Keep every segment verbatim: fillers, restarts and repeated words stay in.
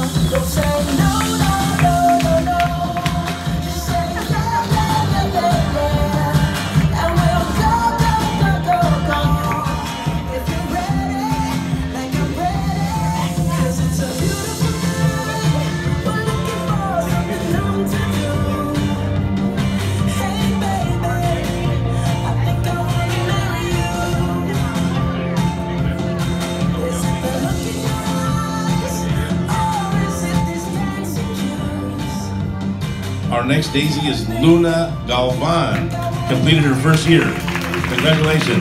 Don't say no, no, no, no, no. Just say yeah, yeah, yeah, yeah, yeah. And we'll go, go, go, go, go. If you're ready, like I'm ready. 'Cause it's a beautiful night. We're looking for something new to do. Hey baby, I think I wanna marry you. Is it the look in your eyes, or is it these dancing shoes? Our next daisy is Luna Galvan. Completed her first year. Congratulations.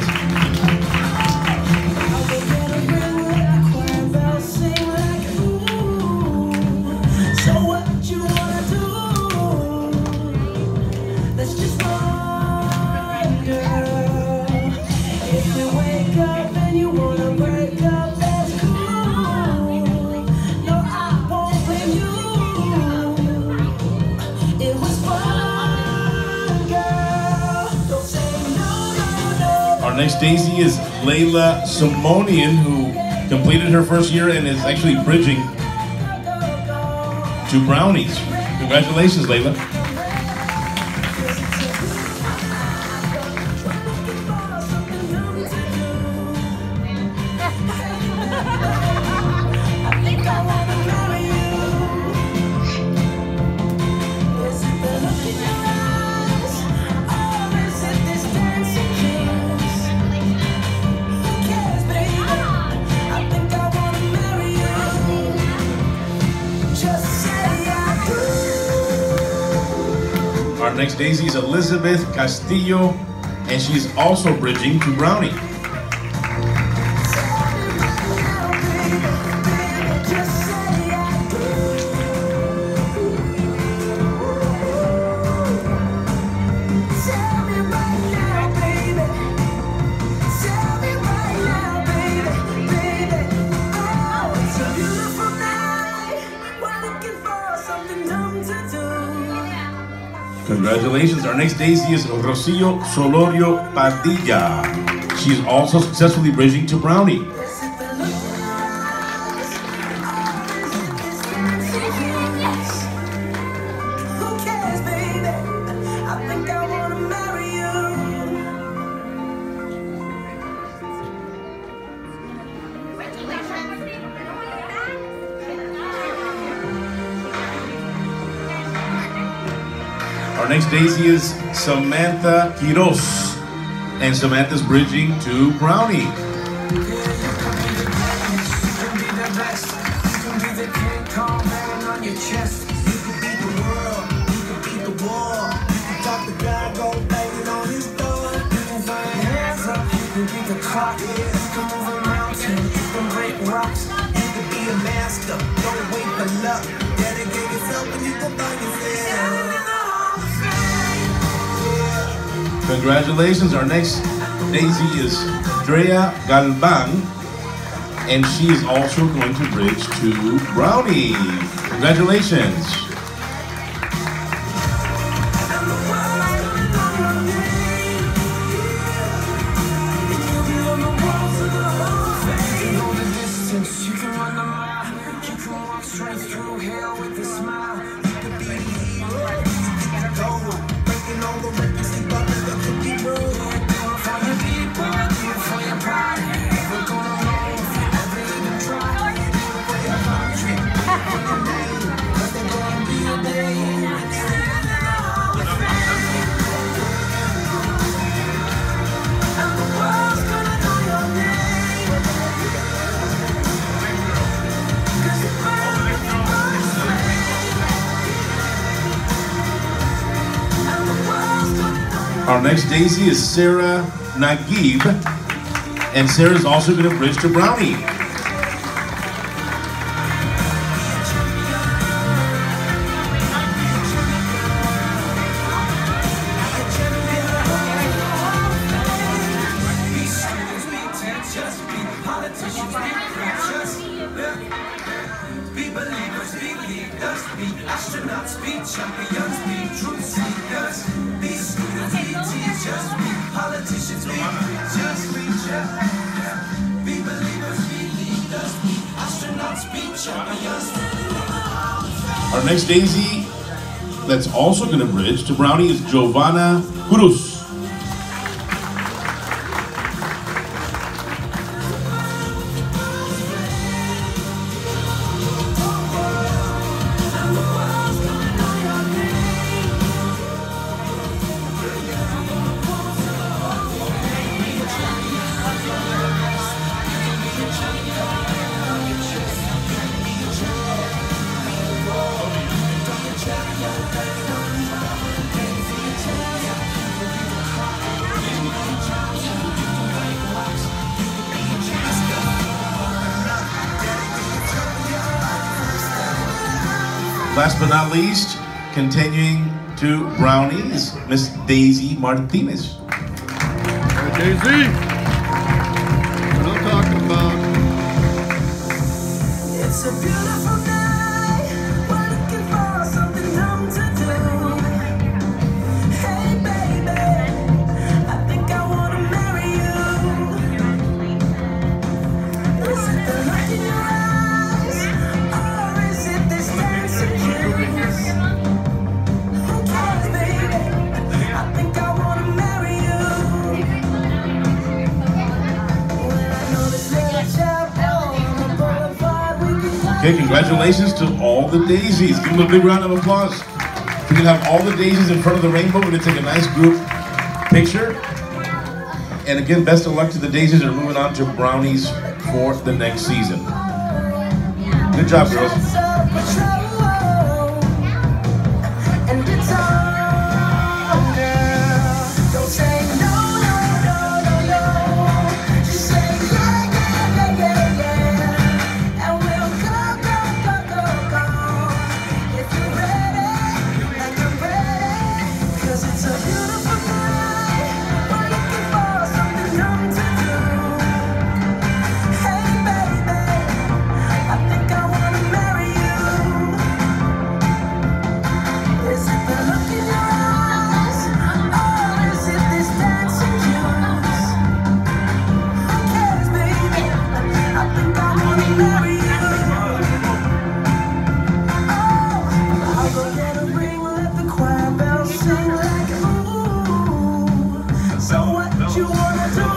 So what you wanna do? Let's just run, girl. If we wake up and you wanna break up, that's cool. No, I won't blame you. It was fun, girl. Don't say no, no, no. Our next daisy is Layla Simonian, who completed her first year and is actually bridging to brownies. Congratulations, Layla. Our next daisy is Elizabeth Castillo, and she's also bridging to brownie. Congratulations. Our next daisy is Rocio Solorio Padilla. She's also successfully bridging to brownie. Our next daisy is Samantha Quiros, and Samantha's bridging to brownie. Congratulations. Our next daisy is Drea Galvan, and she is also going to bridge to brownie. Congratulations. Our next daisy is Sarah Nagib, and Sarah's also going to bridge to brownie. Be believers, be leaders, be astronauts, be champions, be truth seekers, be students, be teachers, be politicians, be preachers, preachers. Be believers, be leaders, be astronauts, be champions. Our next Daisy that's also going to bridge to Brownie is Giovanna Cruz. Last but not least, continuing to Brownie is Miss Daisy Martinez. Hey, Daisy, what I'm talking about. It's a beautiful night. We're looking for something dumb to do. Hey, baby, I think I want to marry you. Is it the look in your eyes, or is it this dancing juice? Who cares, baby? I think I want to marry you. When I know this little chapel on the boulevard, we can. Okay, congratulations to all the daisies. Give them a big round of applause. We can have all the daisies in front of the rainbow. We're going to take a nice group picture. And again, best of luck to the daisies that are moving on to Brownies for the next season. Good job, girls. And it's on, girl. Don't say no, no, no, no, no. Just say yeah, yeah, yeah, yeah, yeah. And we'll go, go, go, go, go. If you're ready, like I'm ready. 'Cause it's a beautiful night. We're looking for something dumb to do. Hey, baby, I think I wanna marry you. Is it the look in your eyes, or is it this dancing juice? Who cares, baby? I think I wanna marry you. Oh, I'll go get a ring, let the choir bells sing like ooh. So what you wanna do?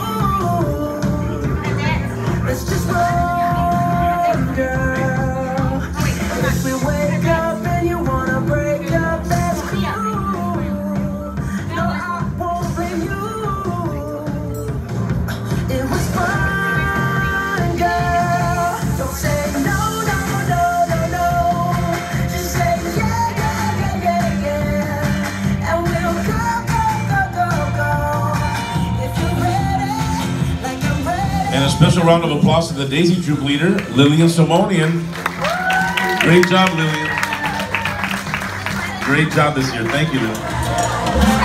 Let's just roll, girl. If we wake up and you wanna break up, that's cool. No, I won't blame you. It was fun, girl. Don't say no, no, no, no, no. Just say yeah, yeah, yeah, yeah, yeah. And we'll go, go, go, go, go. If you're ready, like I'm ready. And a special round of applause to the Daisy Troop leader, Lillian Simonian. Great job, Lillian. Great job this year. Thank you, Lillian.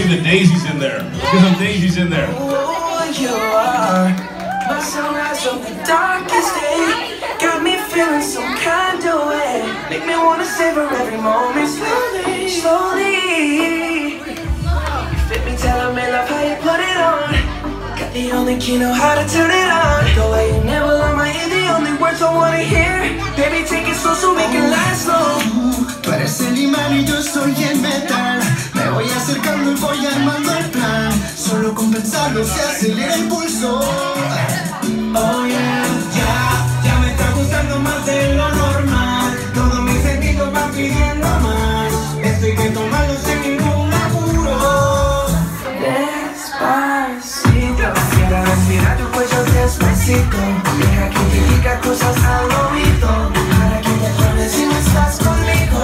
get the daisies in there. Let's get some daisies in there. Oh, you are my sunrise on the darkest day. Got me feeling some kind of way. Make me wanna savor every moment slowly, slowly. You fit me, tell me love how you put it on. Got the only key, know how to turn it on. The way you never on my ear, the only words I wanna hear. Baby, take it slow so we can last long. Tú eres el imán y yo soy el metal. Me voy acercando y voy armando el plan. Solo con pensarlo se acelera el pulso. Oh yeah, ya, ya me está gustando más de lo normal. Todos mis sentidos van pidiendo más. Esto hay que tomarlo sin ningún apuro. Despacito, quiero respirar tu cuello despacito. Deja que te diga cosas al oído, para que te acuerdes si no estás conmigo.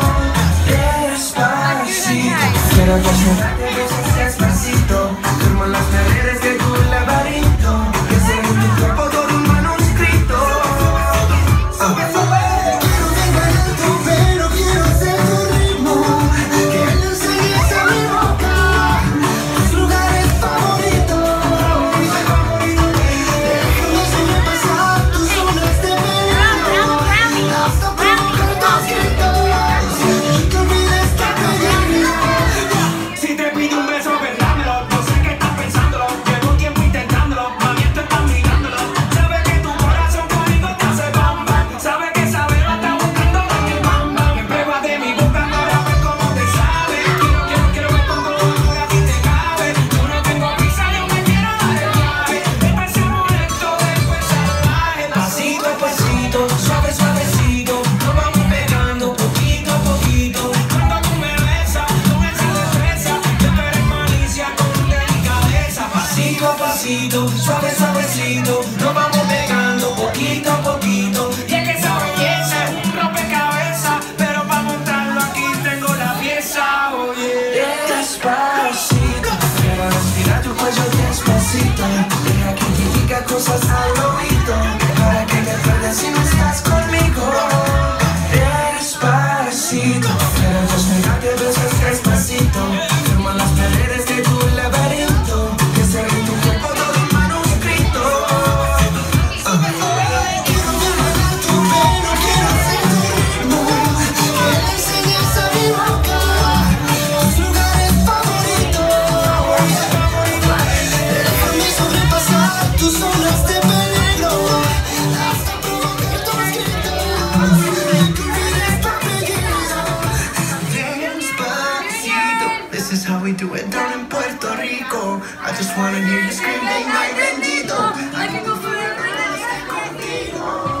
Despacito, quiero desnudarte besos despacito. Firmo las paredes de tu laberinto. Que sea en tu cuerpo todo un manuscrito. Sube, sube. Quiero llegar alto, pero quiero ser tu ritmo. Que le enseñes a mi boca tus lugares favoritos. Déjame sobrepasar tus zonas de peligro. Hasta provocar tus gritos y que olvides que peligro. Si te pido un beso, vendámelo. No sé qué estás pensándolo. Llevo tiempo intentándolo. Mami, tú estás mirándolo. Sabes que tu corazón conmigo te hace bam bam. Sabes que saber lo está buscando en el bam bam. Me pruebas de mi boca para ver cómo te sabe. Quiero, quiero, quiero ver con todo amor a ti te cabe. Yo no tengo prisa, yo me quiero dar el viaje. Empecemos esto, después salvaje. Pasito a pasito, suave, suavecito. Nos vamos pegando poquito a poquito. Cuando tú me besas, con esa destreza, yo te haré malicia con delicadeza. Pasito a pasito, suave, suavecito. Nos vamos pegando poquito a poquito. Y es que esa belleza es un rompecabezas, pero para montarlo aquí tengo la pieza. Oye, despacito, quiero respirar tu cuello despacito. Deja que te diga cosas al oído, para que te acuerdes si no estás conmigo. Despacito, quiero desnudarte besos despacito. Firma las paredes de tu laberinto. Que sea en tu cuerpo todo un manuscrito. Quiero llegar alto, pero quiero ser tu ritmo. Que le enseñes a mi boca tus lugares favoritos. Déjame sobrepasar tus zonas de peligro. Hasta provocar tus gritos y que olvides tu apellido. Despacito, this is how we do it down in Puerto Rico. I just wanna hear you screaming, ay bendito. I can go forever contigo.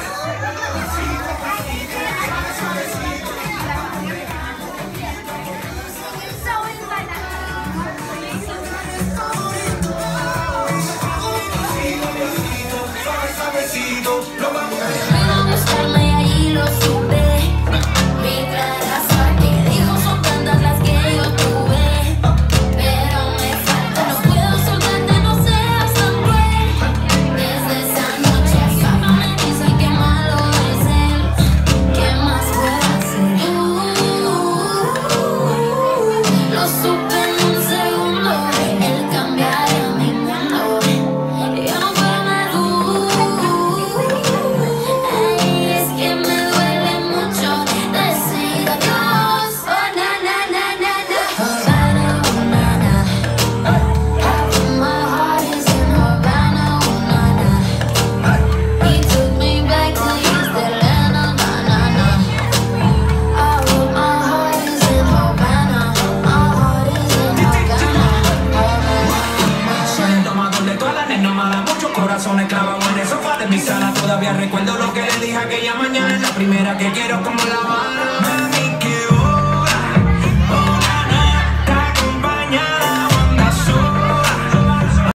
Suavecito, lo vamos a Me va a gustarme y ahí lo supe. Mi clara suerte dijo son tantas las que yo tuve, pero me falta, no puedo soltarte, no seas tan cruel. Desde esa noche hasta me dice que malo es él. ¿Qué más puedo hacer? Uh, lo supe en un segundo. Él cambiaría mi mundo. Yo no puedo más. Ay, es que me duele mucho decir adiós. Oh, na, na, na, na, na. Havana, oh, na, na. Half of my heart is in Havana, oh, na, na. He took me back to East Atlanta, na, na, na. All of my heart is in Havana. My heart is in Havana. Soy el tomador de todas las nenas malas, muchos corazones clavados en el sofá de mi sala. Todavía recuerdo lo que le dije aquella mañana. La primera que quiero como la bala.